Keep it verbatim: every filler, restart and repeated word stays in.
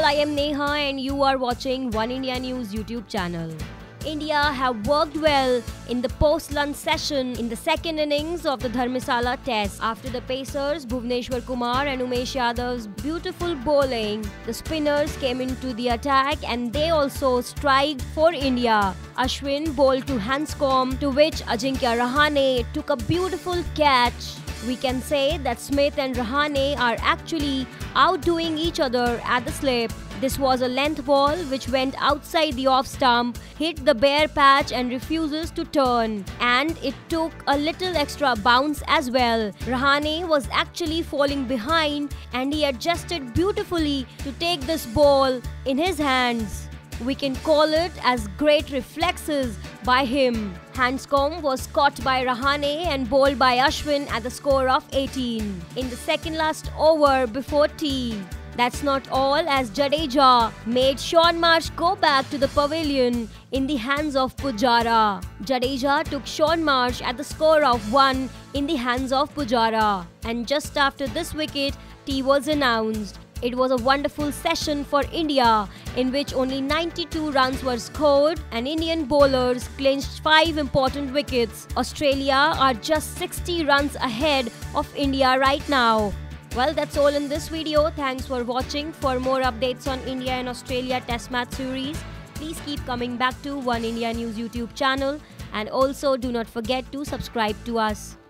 I am Neha and you are watching One India News YouTube channel. India have worked well in the post-lunch session in the second innings of the Dharmasala Test. After the Pacers, Bhuvneshwar Kumar and Umesh Yadav's beautiful bowling, the spinners came into the attack and they also striked for India. Ashwin bowled to Hanscom, to which Ajinkya Rahane took a beautiful catch. We can say that Smith and Rahane are actually outdoing each other at the slip. This was a length ball which went outside the off stump, hit the bare patch and refuses to turn. And it took a little extra bounce as well. Rahane was actually falling behind and he adjusted beautifully to take this ball in his hands. We can call it as great reflexes by him. Hanscom was caught by Rahane and bowled by Ashwin at the score of eighteen in the second last over before tea. That's not all, as Jadeja made Shaun Marsh go back to the pavilion in the hands of Pujara. Jadeja took Shaun Marsh at the score of one in the hands of Pujara. And just after this wicket, tea was announced. It was a wonderful session for India in which only ninety-two runs were scored and Indian bowlers clinched five important wickets. Australia are just sixty runs ahead of India right now. Well, that's all in this video. Thanks for watching. For more updates on India and Australia Test Match series, please keep coming back to One India News YouTube channel and also do not forget to subscribe to us.